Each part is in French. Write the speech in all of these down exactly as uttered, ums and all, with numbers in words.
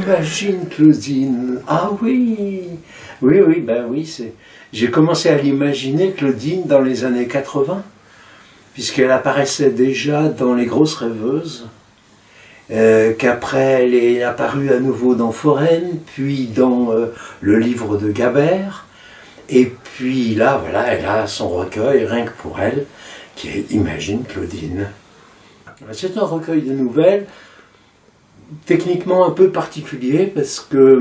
J'imagine Claudine. Ah oui, oui, oui, ben oui, c'est. J'ai commencé à l'imaginer, Claudine, dans les années quatre-vingts, puisqu'elle apparaissait déjà dans Les Grosses Rêveuses, euh, qu'après elle est apparue à nouveau dans Foraine, puis dans euh, le livre de Gabert, et puis là, voilà, elle a son recueil, rien que pour elle, qui est Imagine Claudine. C'est un recueil de nouvelles, techniquement un peu particulier, parce que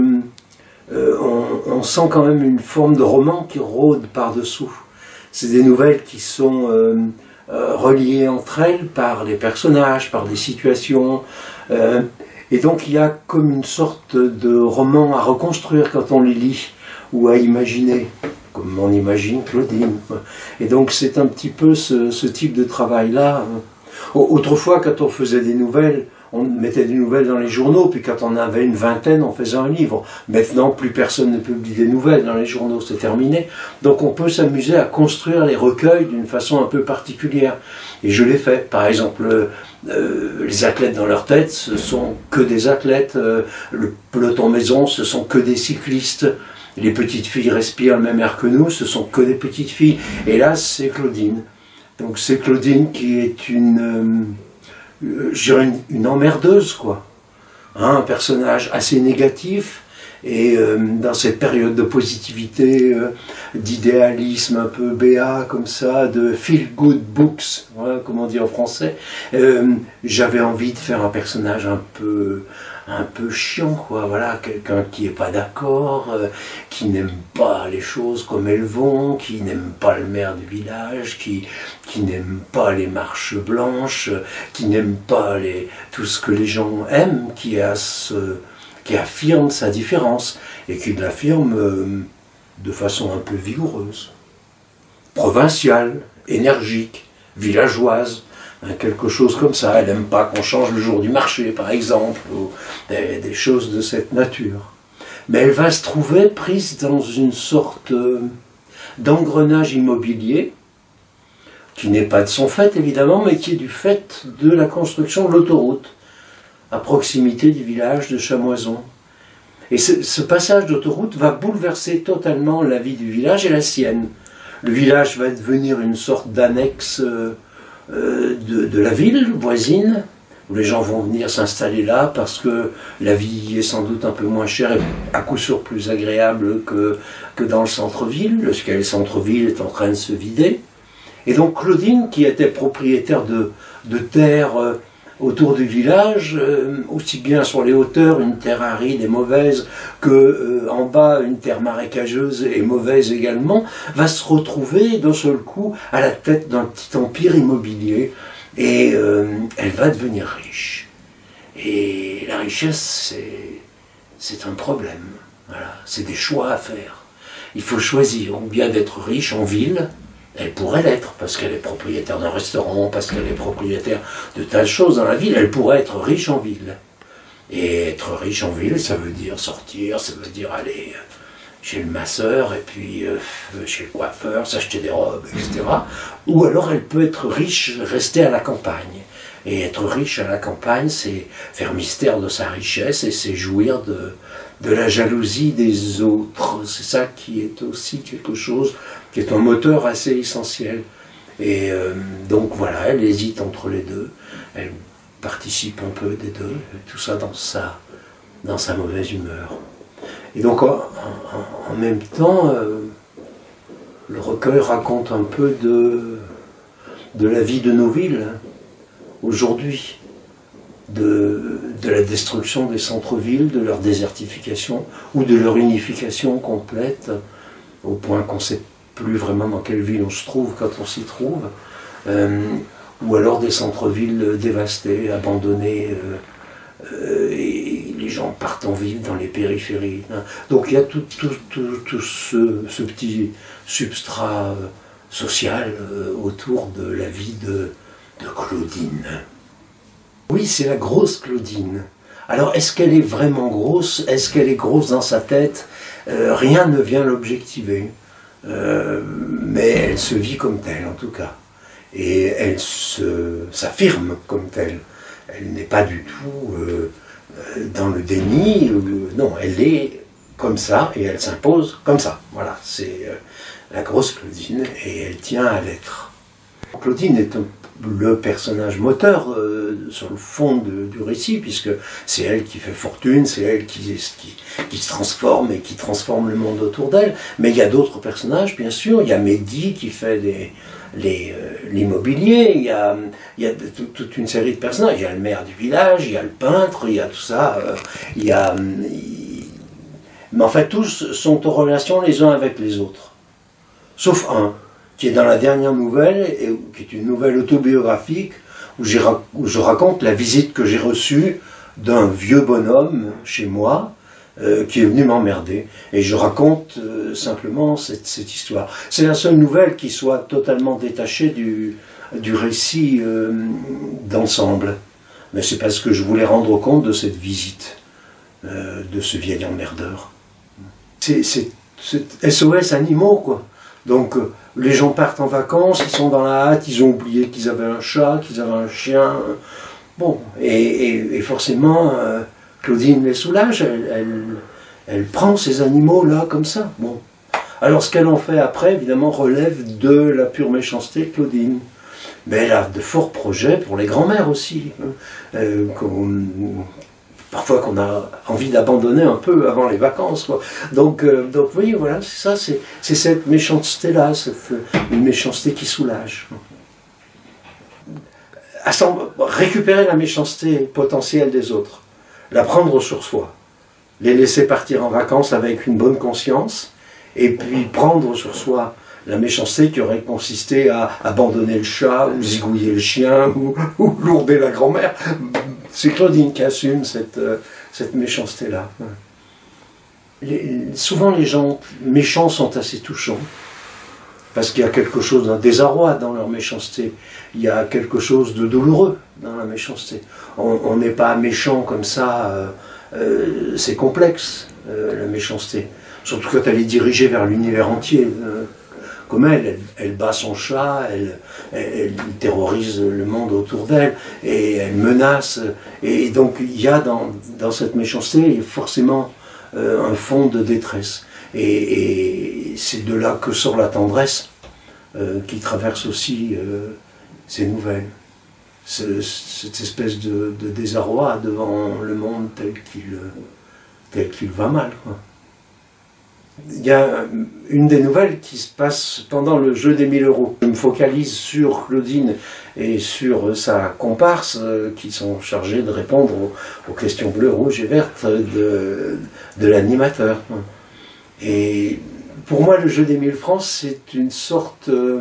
euh, on, on sent quand même une forme de roman qui rôde par-dessous. C'est des nouvelles qui sont euh, euh, reliées entre elles par les personnages, par des situations, euh, et donc il y a comme une sorte de roman à reconstruire quand on les lit, ou à imaginer, comme on imagine Claudine. Et donc c'est un petit peu ce, ce type de travail-là. Autrefois, quand on faisait des nouvelles, on mettait des nouvelles dans les journaux, puis quand on avait une vingtaine, on faisait un livre. Maintenant, plus personne ne publie des nouvelles dans les journaux, c'est terminé. Donc on peut s'amuser à construire les recueils d'une façon un peu particulière. Et je l'ai fait. Par exemple, euh, les athlètes dans leur tête, ce sont que des athlètes. Euh, le peloton maison, ce sont que des cyclistes. Les petites filles respirent le même air que nous, ce sont que des petites filles. Et là, c'est Claudine. Donc c'est Claudine qui est une... Euh, je dirais une, une emmerdeuse, quoi. Hein, un personnage assez négatif, et euh, dans cette période de positivité, euh, d'idéalisme un peu béat, comme ça, de feel good books, voilà, comme on dit en français, euh, j'avais envie de faire un personnage un peu, un peu chiant, quoi, voilà, quelqu'un qui n'est pas d'accord, euh, qui n'aime pas les choses comme elles vont, qui n'aime pas le maire du village, qui, qui n'aime pas les marches blanches, qui n'aime pas les, tout ce que les gens aiment, qui a ce... qui affirme sa différence, et qui l'affirme euh, de façon un peu vigoureuse, provinciale, énergique, villageoise, hein, quelque chose comme ça. Elle n'aime pas qu'on change le jour du marché, par exemple, ou des, des choses de cette nature. Mais elle va se trouver prise dans une sorte euh, d'engrenage immobilier, qui n'est pas de son fait, évidemment, mais qui est du fait de la construction de l'autoroute, à proximité du village de Chamoison. Et ce, ce passage d'autoroute va bouleverser totalement la vie du village et la sienne. Le village va devenir une sorte d'annexe euh, euh, de, de la ville voisine, où les gens vont venir s'installer là parce que la vie est sans doute un peu moins chère et à coup sûr plus agréable que, que dans le centre-ville, parce que le centre-ville est en train de se vider. Et donc Claudine, qui était propriétaire de, de terres euh, autour du village, euh, aussi bien sur les hauteurs, une terre aride et mauvaise, que euh, en bas, une terre marécageuse et mauvaise également, va se retrouver d'un seul coup à la tête d'un petit empire immobilier, et euh, elle va devenir riche. Et la richesse, c'est, c'est un problème. Voilà, c'est des choix à faire. Il faut choisir, ou bien d'être riche en ville. Elle pourrait l'être, parce qu'elle est propriétaire d'un restaurant, parce qu'elle est propriétaire de tas de choses dans la ville. Elle pourrait être riche en ville. Et être riche en ville, ça veut dire sortir, ça veut dire aller chez le masseur, et puis euh, chez le coiffeur, s'acheter des robes, et cetera. Ou alors elle peut être riche, rester à la campagne. Et être riche à la campagne, c'est faire mystère de sa richesse, et c'est jouir de, de la jalousie des autres. C'est ça qui est aussi quelque chose qui est un moteur assez essentiel. Et euh, donc voilà, elle hésite entre les deux, elle participe un peu des deux, tout ça dans sa, dans sa mauvaise humeur. Et donc en, en, en même temps, euh, le recueil raconte un peu de, de la vie de nos villes, hein, aujourd'hui, de, de la destruction des centres-villes, de leur désertification, ou de leur unification complète, au point qu'on sait plus vraiment dans quelle ville on se trouve quand on s'y trouve, euh, ou alors des centres-villes dévastés, abandonnés, euh, euh, et les gens partent en ville dans les périphéries. Hein. Donc il y a tout, tout, tout, tout ce, ce petit substrat euh, social euh, autour de la vie de, de Claudine. Oui, c'est la grosse Claudine. Alors est-ce qu'elle est vraiment grosse? Est-ce qu'elle est grosse dans sa tête? euh, Rien ne vient l'objectiver. Euh, mais elle se vit comme telle en tout cas, et elle s'affirme comme telle. Elle n'est pas du tout euh, dans le déni. Non, elle est comme ça et elle s'impose comme ça. Voilà, c'est euh, la grosse Claudine et elle tient à l'être. Claudine est un, le personnage moteur euh, sur le fond de, du récit, puisque c'est elle qui fait fortune, c'est elle qui, qui, qui se transforme et qui transforme le monde autour d'elle. Mais il y a d'autres personnages, bien sûr. Il y a Mehdi qui fait des... l'immobilier, il y a, il y a toute une série de personnages, il y a le maire du village, il y a le peintre, il y a tout ça, euh, il y a... Il... Mais en fait, tous sont en relation les uns avec les autres. Sauf un, qui est dans la dernière nouvelle, et qui est une nouvelle autobiographique, où, où je raconte la visite que j'ai reçue d'un vieux bonhomme chez moi, Euh, qui est venu m'emmerder. Et je raconte euh, simplement cette, cette histoire. C'est la seule nouvelle qui soit totalement détachée du, du récit euh, d'ensemble. Mais c'est parce que je voulais rendre compte de cette visite euh, de ce vieil emmerdeur. C'est S O S animaux, quoi. Donc euh, les gens partent en vacances, ils sont dans la hâte, ils ont oublié qu'ils avaient un chat, qu'ils avaient un chien. Bon, et, et, et forcément... Euh, Claudine les soulage, elle, elle, elle prend ces animaux-là comme ça. Bon. Alors ce qu'elle en fait après, évidemment, relève de la pure méchanceté de Claudine. Mais elle a de forts projets pour les grands-mères aussi. Euh, qu'on, parfois qu'on a envie d'abandonner un peu avant les vacances. Quoi. Donc, euh, donc, vous voyez, voilà, c'est ça, c'est cette méchanceté-là, une méchanceté qui soulage. Récupérer la méchanceté potentielle des autres. La prendre sur soi, les laisser partir en vacances avec une bonne conscience, et puis prendre sur soi la méchanceté qui aurait consisté à abandonner le chat, ou zigouiller le chien, ou, ou lourder la grand-mère. C'est Claudine qui assume cette, euh, cette méchanceté-là. Souvent les gens méchants sont assez touchants, parce qu'il y a quelque chose d'un désarroi dans leur méchanceté. Il y a quelque chose de douloureux dans la méchanceté. On n'est pas méchant comme ça, euh, euh, c'est complexe, euh, la méchanceté. Surtout quand elle est dirigée vers l'univers entier. Euh, comme elle, elle, elle bat son chat, elle, elle, elle terrorise le monde autour d'elle, et elle menace. Et donc il y a dans, dans cette méchanceté forcément euh, un fond de détresse. Et, et c'est de là que sort la tendresse euh, qui traverse aussi euh, ces nouvelles. Ce, cette espèce de, de désarroi devant le monde tel qu'il tel qu'il va mal, quoi. Il y a une des nouvelles qui se passe pendant le jeu des mille euros. Je me focalise sur Claudine et sur sa comparse euh, qui sont chargés de répondre aux, aux questions bleues, rouges et vertes de, de l'animateur. Et pour moi, le jeu des mille francs, c'est une sorte... Euh,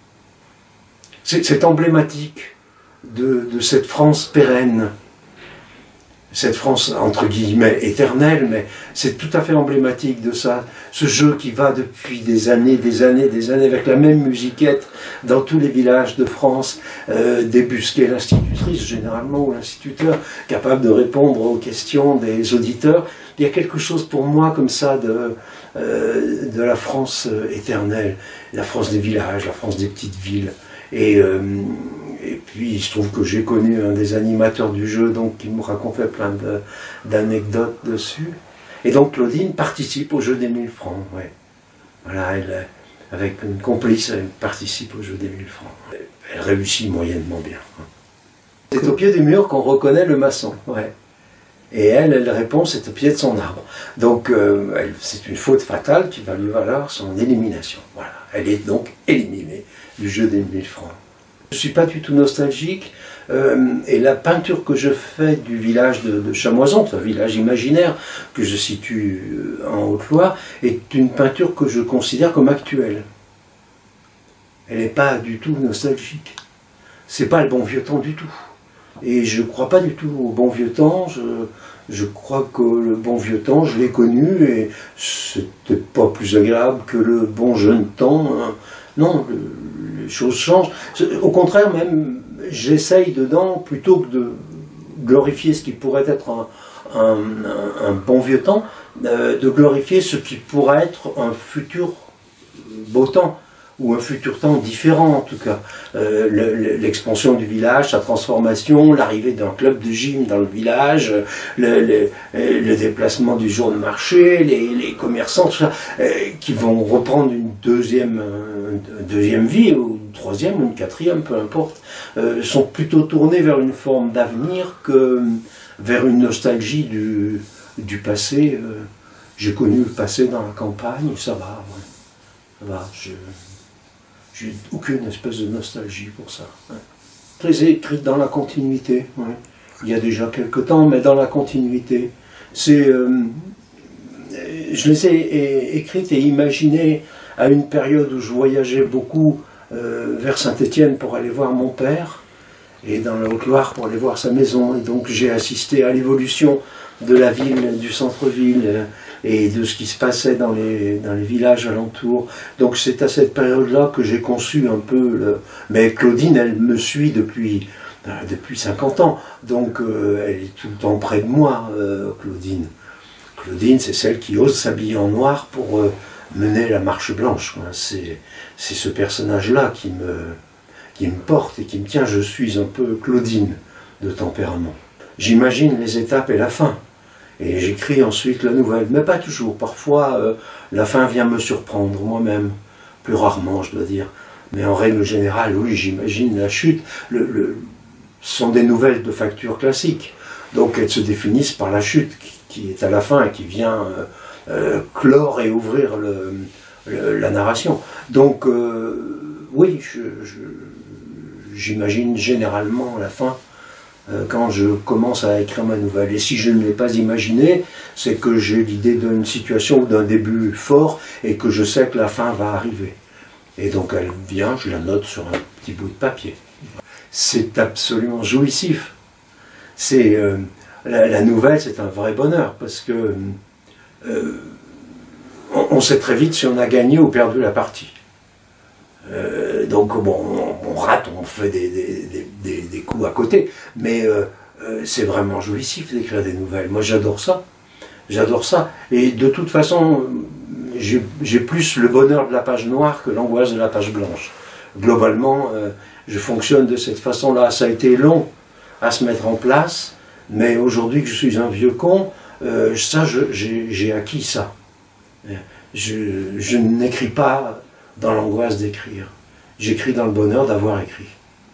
c'est emblématique de, de cette France pérenne. Cette France, entre guillemets, éternelle, mais c'est tout à fait emblématique de ça. Ce jeu qui va depuis des années, des années, des années, avec la même musiquette dans tous les villages de France, euh, débusquer l'institutrice, généralement, ou l'instituteur, capable de répondre aux questions des auditeurs. Il y a quelque chose pour moi comme ça de, euh, de la France éternelle, la France des villages, la France des petites villes. Et... Euh, Et puis il se trouve que j'ai connu un des animateurs du jeu, donc qui me racontait plein d'anecdotes de, dessus. Et donc Claudine participe au jeu des mille francs. Ouais. Voilà, elle, avec une complice, elle participe au jeu des mille francs. Elle réussit moyennement bien. C'est au pied du mur qu'on reconnaît le maçon. Ouais. Et elle, elle répond, c'est au pied de son arbre. Donc euh, c'est une faute fatale qui va lui valoir son élimination. Voilà. Elle est donc éliminée du jeu des mille francs. Je ne suis pas du tout nostalgique, euh, et la peinture que je fais du village de, de Chamoison, c'est un village imaginaire que je situe en Haute-Loire, est une peinture que je considère comme actuelle. Elle n'est pas du tout nostalgique. C'est pas le bon vieux temps du tout. Et je ne crois pas du tout au bon vieux temps. Je, je crois que le bon vieux temps, je l'ai connu, et c'était pas plus agréable que le bon jeune temps. Hein. Non, le, les choses changent. Au contraire, même, j'essaye dedans, plutôt que de glorifier ce qui pourrait être un, un, un, un bon vieux temps, euh, de glorifier ce qui pourrait être un futur beau temps. ou un futur temps différent en tout cas. Euh, L'expansion du village, sa transformation, l'arrivée d'un club de gym dans le village, le, le, le déplacement du jour de marché, les, les commerçants, tout ça, euh, qui vont reprendre une deuxième, une deuxième vie, ou une troisième, ou une quatrième, peu importe, euh, sont plutôt tournés vers une forme d'avenir que vers une nostalgie du, du passé. Euh, J'ai connu le passé dans la campagne, ça va, ouais. Ça va, je... J'ai aucune espèce de nostalgie pour ça. Ouais. Très écrite dans la continuité. Ouais. Il y a déjà quelque temps, mais dans la continuité. C'est, euh, je les ai écrites et imaginées à une période où je voyageais beaucoup euh, vers Saint-Étienne pour aller voir mon père, et dans la Haute-Loire pour aller voir sa maison. Et donc j'ai assisté à l'évolution de la ville, du centre-ville, et de ce qui se passait dans les, dans les villages alentours. Donc c'est à cette période-là que j'ai conçu un peu... Le... Mais Claudine, elle me suit depuis, euh, depuis cinquante ans, donc euh, elle est tout le temps près de moi, euh, Claudine. Claudine, c'est celle qui ose s'habiller en noir pour euh, mener la marche blanche. C'est ce personnage-là qui me, qui me porte et qui me tient. Je suis un peu Claudine de tempérament. J'imagine les étapes et la fin. Et j'écris ensuite la nouvelle, mais pas toujours. Parfois, euh, la fin vient me surprendre moi-même, plus rarement, je dois dire. Mais en règle générale, oui, j'imagine la chute. Le, le, ce sont des nouvelles de facture classique. Donc elles se définissent par la chute qui, qui est à la fin et qui vient euh, euh, clore et ouvrir le, le, la narration. Donc, euh, oui, j'imagine généralement la fin quand je commence à écrire ma nouvelle. Et si je ne l'ai pas imaginé, c'est que j'ai l'idée d'une situation ou d'un début fort et que je sais que la fin va arriver. Et donc elle vient, je la note sur un petit bout de papier. C'est absolument jouissif. C'est euh, la, la nouvelle, c'est un vrai bonheur parce que euh, on, on sait très vite si on a gagné ou perdu la partie. Euh, donc bon, on, on rate, on fait des, des, des, des coups à côté, mais euh, euh, c'est vraiment jouissif d'écrire des nouvelles. Moi j'adore ça, j'adore ça. Et de toute façon, j'ai plus le bonheur de la page noire que l'angoisse de la page blanche. Globalement, euh, je fonctionne de cette façon-là. Ça a été long à se mettre en place, mais aujourd'hui que je suis un vieux con, euh, ça, j'ai acquis ça. Je, je n'écris pas dans l'angoisse d'écrire. J'écris dans le bonheur d'avoir écrit.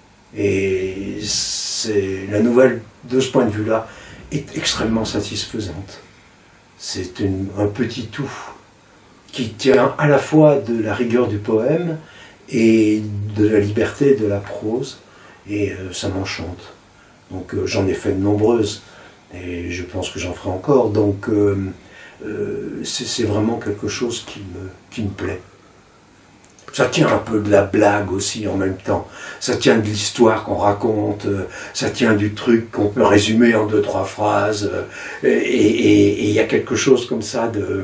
Et c'est la nouvelle, de ce point de vue-là, est extrêmement satisfaisante. C'est un petit tout qui tient à la fois de la rigueur du poème et de la liberté de la prose, et euh, ça m'enchante. Donc euh, j'en ai fait de nombreuses, et je pense que j'en ferai encore, donc euh, euh, c'est vraiment quelque chose qui me, qui me plaît. Ça tient un peu de la blague aussi en même temps, ça tient de l'histoire qu'on raconte, ça tient du truc qu'on peut résumer en deux, trois phrases, et il y a quelque chose comme ça de,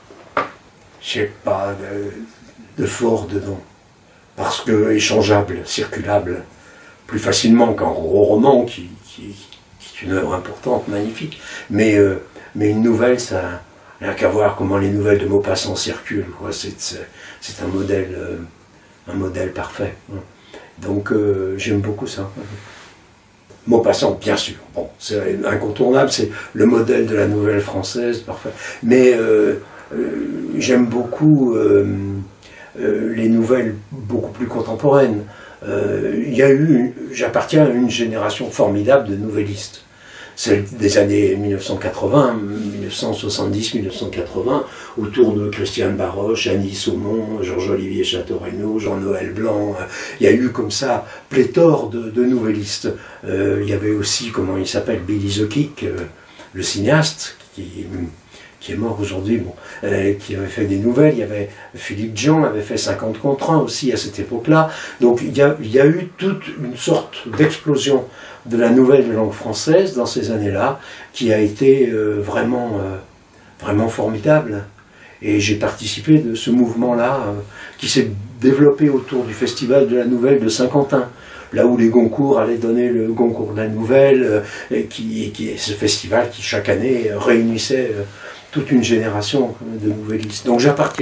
je sais pas, de, de fort dedans, parce que échangeable, circulable, plus facilement qu'un gros roman qui, qui, qui est une œuvre importante, magnifique, mais, euh, mais une nouvelle, ça n'a qu'à voir comment les nouvelles de Maupassant circulent, c'est un modèle, euh, un modèle parfait. Donc euh, j'aime beaucoup ça. Maupassant, bien sûr, bon, c'est incontournable, c'est le modèle de la nouvelle française, parfait. Mais euh, euh, j'aime beaucoup euh, euh, les nouvelles beaucoup plus contemporaines. Euh, il y a eu, j'appartiens à une génération formidable de nouvellistes. Celle des années mille neuf cent quatre-vingts, mille neuf cent soixante-dix mille neuf cent quatre-vingts, autour de Christiane Baroche, Annie Saumon, Georges-Olivier Château-Renaud, Jean-Noël Blanc. Il y a eu comme ça pléthore de, de nouvellistes. Euh, il y avait aussi, comment il s'appelle, Billy the Kick, euh, le cinéaste, qui, qui est mort aujourd'hui, bon, euh, qui avait fait des nouvelles. Il y avait Philippe Dian, avait fait cinquante contre un aussi à cette époque-là. Donc il y a, il y a eu toute une sorte d'explosion de la nouvelle de langue française dans ces années-là, qui a été euh, vraiment, euh, vraiment formidable. Et j'ai participé de ce mouvement-là, euh, qui s'est développé autour du Festival de la Nouvelle de Saint-Quentin, là où les Goncourt allaient donner le Goncourt de la Nouvelle, euh, et qui, qui est ce festival qui chaque année réunissait euh, toute une génération de nouvellistes. Donc j'appartiens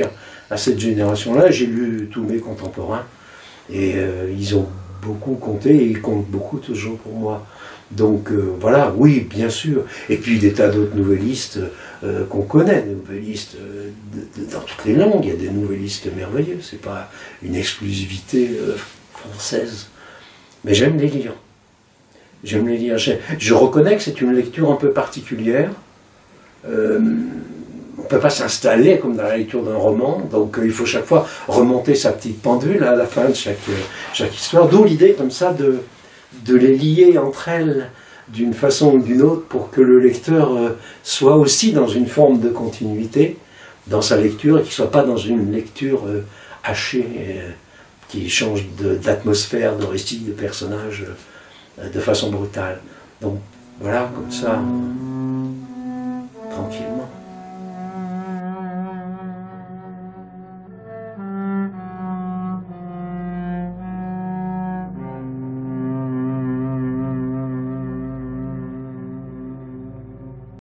à cette génération-là. J'ai lu tous mes contemporains et euh, ils ont beaucoup compté et ils comptent beaucoup toujours pour moi. Donc euh, voilà, oui, bien sûr. Et puis des tas d'autres nouvellistes euh, qu'on connaît, des nouvellistes euh, de, de, dans toutes les langues. Il y a des nouvellistes merveilleux. C'est pas une exclusivité euh, française. Mais j'aime les lire. J'aime les lire. Je, je reconnais que c'est une lecture un peu particulière. Euh, on ne peut pas s'installer comme dans la lecture d'un roman, donc euh, il faut chaque fois remonter sa petite pendule à la fin de chaque, euh, chaque histoire. D'où l'idée comme ça de, de les lier entre elles d'une façon ou d'une autre pour que le lecteur euh, soit aussi dans une forme de continuité dans sa lecture et qu'il ne soit pas dans une lecture euh, hachée euh, qui change d'atmosphère, de, de récit, de personnage euh, de façon brutale. Donc voilà, comme ça, euh, tranquillement.